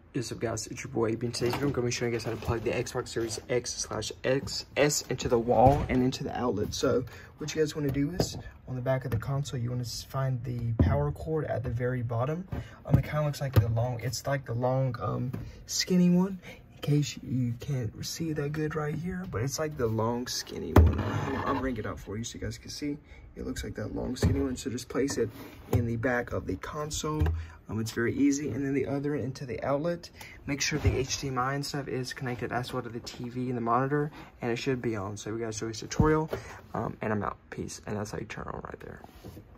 What's up, guys? It's your boy AB. Today's video I'm going to be showing you guys how to plug the Xbox Series X/XS into the wall and into the outlet. So what you guys want to do is, on the back of the console, you want to find the power cord at the very bottom. It kind of looks like it's like the long skinny one. In case you can't see that good right here, but it's like the long skinny one. I'll bring it out for you so you guys can see. It looks like that long skinny one. So just place it in the back of the console. It's very easy. And then the other into the outlet. Make sure the HDMI and stuff is connected as well to the TV and the monitor, and it should be on. So we gotta show this tutorial, and I'm out. Peace. And that's how you turn on right there.